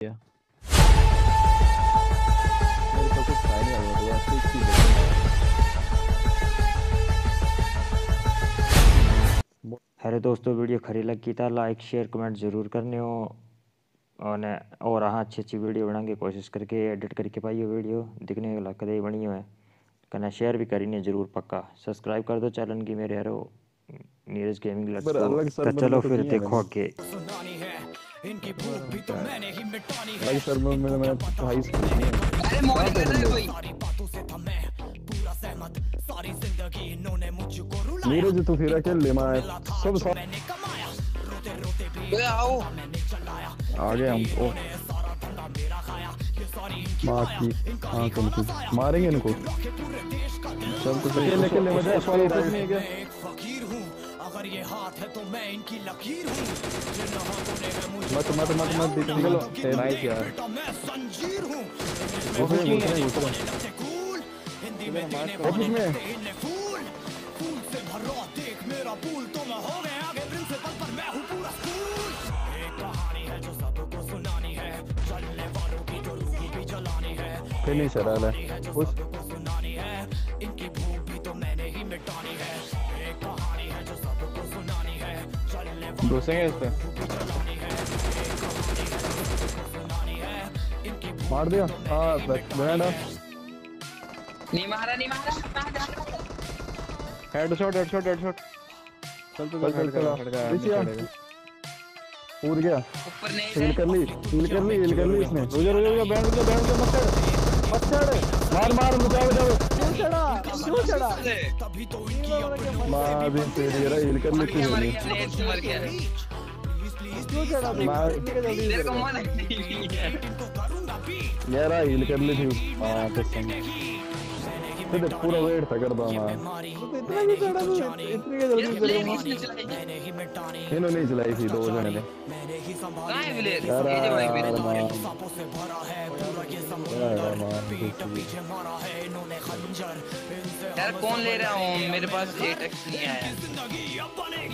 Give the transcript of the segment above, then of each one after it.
मेरे तो कुछ खाया नहीं हुआ तो ऐसे ही चीज़ हेलो दोस्तों, वीडियो खरी लगी था लाइक शेयर कमेंट जरूर करने हो। और हाँ, अच्छी अच्छी वीडियो बनाने की कोशिश करके एडिट करके पाइयो वीडियो दिखने के लायक दे बनी है। कना शेयर भी करीने जरूर, पक्का सब्सक्राइब कर दो चैनल की मेरे यारो नीरज गेमिंग लेट्स पर गो। अलग तो सर्वर में चलो तो फिर किया देखो मैंने। आगे। इनकी भूख भी तो मैंने ही मिटानी है। अलग सर्वर में मैंने 2.5 खेली है। अरे कहाँ मौज पे कर तुम रहे लोग? कोई सारी बातों से था मैं पूरा सहमत। सारी जिंदगी इन्होंने मुझको रुलाया। नीरज तो फिर अकेले ले मैं सब साथ मैंने कमाया रोते रोते भी ओए आओ मैंने चलाया। आ गए हम। ओ सारा धंधा मेरा खाया। ये सारी इनकी मार माया। की इनका हाँ ही तुम खाना मारेंगे इनको। पूरे देश का दिल सब कुछ अकेले अकेले मजा है नहीं है क्या? मैं एक फकीर हूँ। अगर ये हाथ है तो मैं इनकी लकीर हूँ। जिन हाथों ने है मुझे मत मत मत मत निकलो। नाइस यार। बेटा मैं संजीर हूँ। घुस रहे लगते कूल हिंदी में देने ऑफिस वाले में लगते इन्हें फूल। फूल से भरो देख मेरा फूल तो मैं हो गया आगे प्रिंसिपल पर मैं हूँ पूरा स्कूल। एक कहानी है जो सबको सुनानी है। चलने वालों की तो रूह भी जलानी है। फिनिशर है जो सबको सुनानी है। इनकी भूख भी तो मैंने ही मिटानी है। एक कहानी है जो सबको सुनानी है। चलने वालों घुसेंगे इस पे। की जलानी है। एक कहानी है जो सबको सुनानी है। इनकी भूख मार दिया हाँ ब्रांड नहीं मारा नहीं मारा हेडशॉट हेडशॉट हेडशॉट। चल चल पूर गया। ऊपर नहीं हील है कर ली हील कर ली इसने। रुक बैंड मत चढ़ मार मार बचाओ क्यों चढ़ा तभी तो इनकी अपनी मार भी तेरी हील कर ली क्या मर थी गया लेट से मर गया क्यों चढ़ा मार तेरे को मन नहीं है यार हील कर ली थी। हां कसम तो पूरा वेट था कर दो मैं इतना भी चढ़ा तू इतनी के जल्दी प्लेयर चढ़ा किसने चलाई इन्होंने ही चलाई थी दो जने ने। कहां है प्लेयर यार ये जो भाई मेरे यार सांपों से भरा है पूरा ये यार समुंदर। मान पीठ पीछे मारा है इन्होंने खंजर। इनसे यार कौन ले रहा हूं मेरे पास 8x नहीं आया जिंदगी अब बनेगी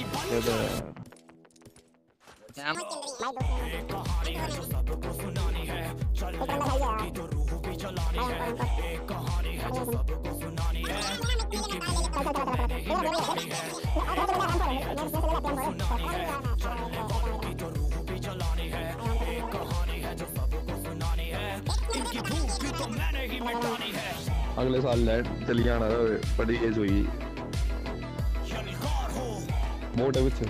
क्या एक कहानी है जो सबको सुनानी है। चलने वालों की तो रूह भी जलानी है। एक कहानी है जो सबको सुनानी है। इनकी भूख भी तो मैंने ही मिटानी है। एक कहानी है जो सबको सुनानी है। चलने वालों की तो रूह भी जलानी है। एक कहानी है जो सबको सुनानी है। इनकी भूख भी तो मैंने ही मिटानी है। अगले साल लैंड चली जाना बड़ी एज हुई शनिवार हो मोटे कुछ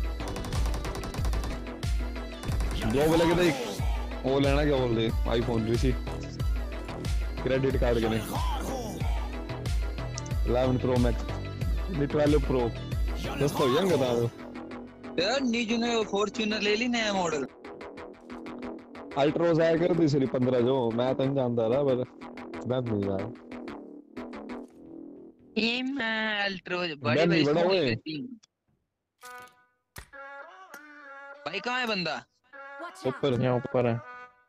दो बोले के देख वो लेना क्या बोल रहे आईफोन रिसीट क्रेडिट कार्ड के नहीं 11 प्रो मैक्स नहीं 12 प्रो दोस्तों हो जाएंगे बता दो यार नीजू ने फॉर्च्यूनर ले ली नया मॉडल अल्ट्रोज आया कर दी सिर्फ 15 जो मैं तो नहीं जानता था पर मैं नहीं यार ये मैं अल्ट्रोज बड़ी बैन भाई नहीं बड़ा इसको हुए। लेती हूं। भाई कहां है बंदा ऊपर यहाँ ऊपर है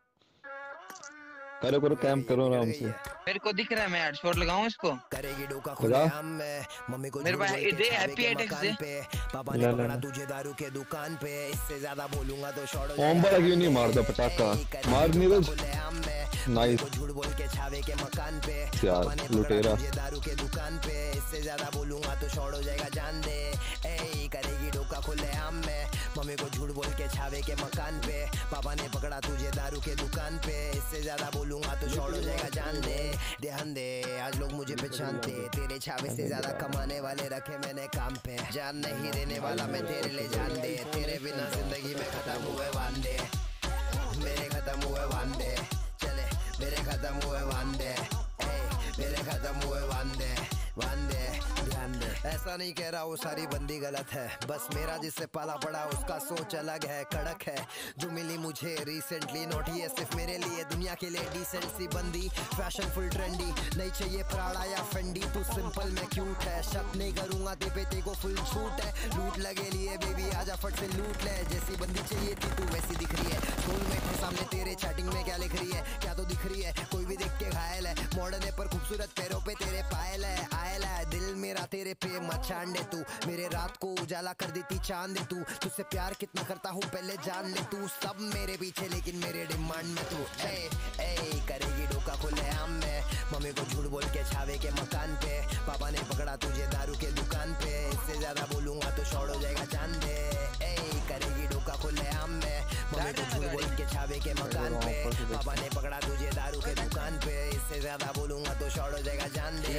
करो करो कैंप करो आराम से। मेरे को दिख रहा है मैं हेडशॉट लगाऊं इसको करेगी डोका लगा। खुले हम में मम्मी को मेरे झूठ पास बोल ये के दे छावे हैप्पी के एटेक्स मकान दे पे पापा ले ने ले पकड़ा ले। तुझे दारू के दुकान पे इससे ज्यादा बोलूंगा तो छोड़ो ओम बड़ा क्यों नहीं मारता पटाखा मार नीरज नाइस झूठ बोल के छावे के मकान पे यार पापा ने पकड़ा लुटेरा तुझे दारू के दुकान पे इससे ज्यादा बोलूंगा तो छोड़ो जाएगा जान दे ए करेगी डोका खुले हम में मम्मी को झूठ बोल के छावे के मकान पे पापा ने पकड़ा तुझे दारू के दुकान पे इससे ज्यादा बोलूंगा तो छोड़ो जाएगा जान दे ध्यान दे आज लोग मुझे पहचानते तेरे छावे से ज्यादा कमाने वाले रखे मैंने काम पे जान नहीं देने वाला मैं तेरे लिए जान दे तेरे बिना जिंदगी में खत्म हुए वांदे मेरे खत्म हुए वांदे चले मेरे खत्म हुए वांदे मेरे खत्म हुए वांदे वांदे ध्यान दे ऐसा नहीं कह रहा वो सारी बंदी गलत है बस मेरा जिससे पाला पड़ा उसका सोच अलग है कड़क है जो मिली मुझे रिसेंटली नोटी है सिर्फ मेरे लिए दुनिया के लिए डिसेंट सी बंदी फैशन फुल ट्रेंडी नहीं चाहिए प्राड़ा या फेंडी तू सिंपल में क्यूट है शक नहीं करूंगा ते को फुल छूट है लूट लगे लिए बेबी आजा फट से लूट ले जैसी बंदी चाहिए थी तू वैसी दिख रही है सोलमेट है सामने तेरे चैटिंग में क्या लिख रही है क्या तो दिख रही है कोई भी देख के घायल है मॉडर्न है पर खूबसूरत पैरों पे तेरे पायल है आयल है दिल मेरा तेरे पे मचान दे तू, मेरे रात को उजाला कर देती चांद तू, तुझसे प्यार कितना करता हूँ पहले जान ले तू, सब मेरे पीछे लेकिन मेरे डिमांड में तू ए करेगी डोका खुले आम में, मम्मी को झूठ बोल के छावे के मकान पे, पापा ने पकड़ा तुझे दारू के दुकान पे, इससे ज्यादा बोलूंगा तो शॉर्ट हो जाएगा जान दे, करेगी डोका खुले आम में, मम्मी को झूठ बोल के छावे के मकान पे, पापा ने पकड़ा तुझे दारू के दुकान पे, इससे ज्यादा बोलूंगा तो शॉर्ट हो जाएगा जान दे,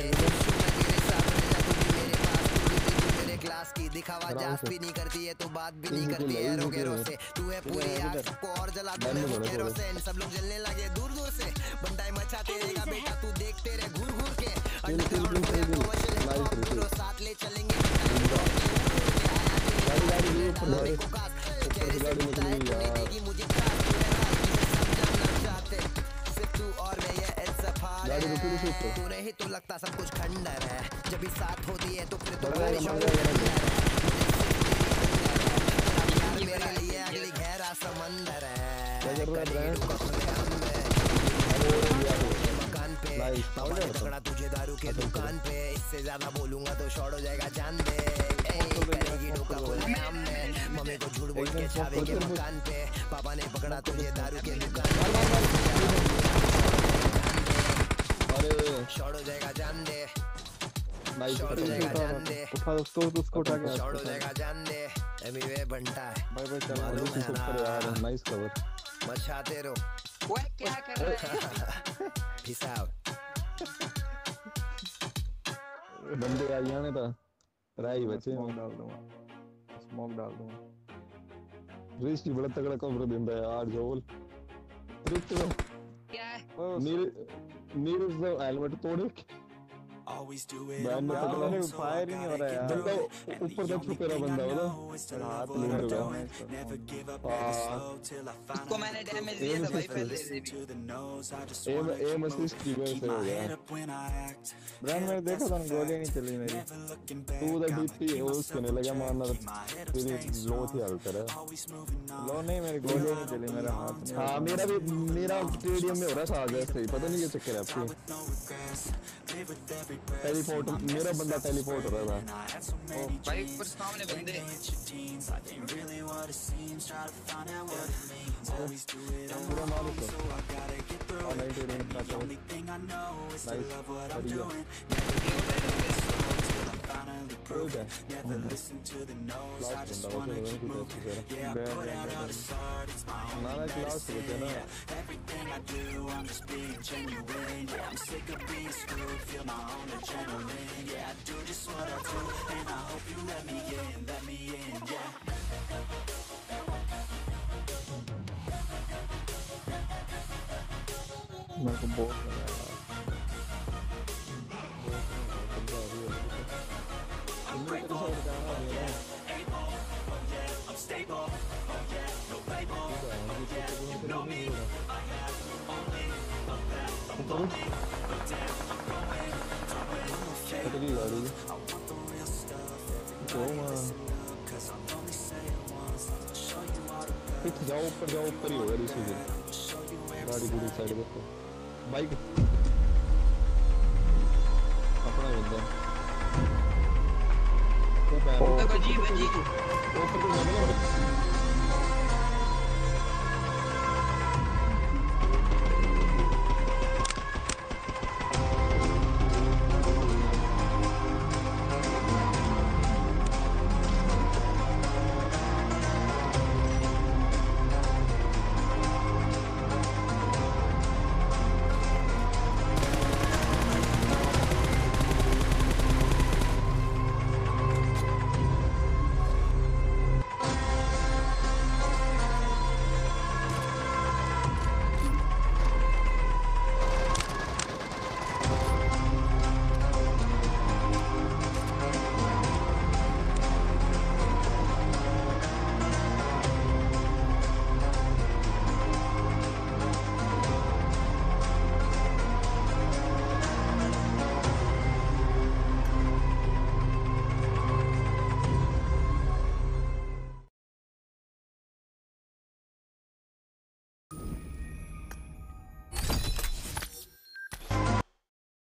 मेरे क्लास की दिखावा जास भी नहीं करती है तो बात भी नहीं करती है रोकेरो से, तू है पूरी आग सबको और जलाता है रोकेरो से, सब लोग जलने लगे दूर दूर से, बंटाई मचाते रहेगा बेटा तू देखते रहे घूर घूर के, साथ ले चलेंगे सिर्फ तू और मैं ये इंसफार है, तू नहीं तो लगता सब कुछ खंडर है, जब भी साथ होती है तो फिर तो बारिश मेरे लिए अगली गहरा समंदर है, मकान पे पापा ने पकड़ा तुझे दारू के दुकान पे, इससे ज्यादा बोलूंगा तो शॉर्ट हो जाएगा जान दे, करेगी डोका खुले आम में, मम्मी को झूठ बोल के छावे के मकान पे, पापा ने पकड़ा तुझे दारू के दुकान पे, शॉर्ट हो जाएगा जान दे, शॉर्ट हो जाएगा जान दे, उसको उठा के शॉर्ट हो जाएगा जान दे, एमीवे बनता है भाई चल यार, नाइस कवर मचाते रहो, ओए क्या कर रहा है? पीस आउट, बंदे आ जाने था राई बचे स्मोक डाल दूंगा ऋषि बड़ा तगड़ा कवर देंदा है यार जोल रिश्ते क्या है? नीरज से हेलमेट तोड़े बैन में तगड़ा फायर ही नहीं हो रहा यार, बंदा ऊपर तक छुपे रहा बंदा वाला हाथ ले रहा उसको मैंने डैमेज दिया था भाई पहले से भी, एम असिस्ट की वजह से हो गया, ब्रांड में देखा था गोली नहीं चली मेरी, तू उधर डीपी है उसको नहीं लगा मारना, तेरी लो थी हल्का रहा, लो नहीं मेरी गोली नहीं चली, मेरा हाथ नहीं, हाँ मेरा स्टेडियम में हो रहा था आज ऐसे ही, पता नहीं क्या चक्कर है आपकी, टेलीपोर्ट मेरा बंदा टेलीपोर्ट हो रहा था, भाई ऊपर सामने बंदे, पूरा मार उसको, और नहीं तेरे इतना तो नाइस बढ़िया, कोई है लास्ट बंदा ना ना क्लास बचे ना, मेरे को बहुत लगा जाओ ऊपर ही होगा ऋषि जी, गाड़ी पूरी साइड देखो, बाइक अपना बंदा बजी ऊपर तो